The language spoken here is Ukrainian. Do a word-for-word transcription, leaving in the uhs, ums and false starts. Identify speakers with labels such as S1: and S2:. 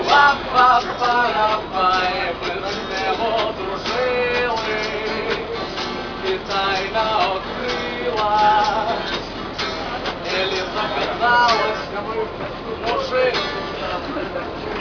S1: Па-па-па-ра-па, і ми з небо дружили, і тайна открила. Елі заказалась, мужик.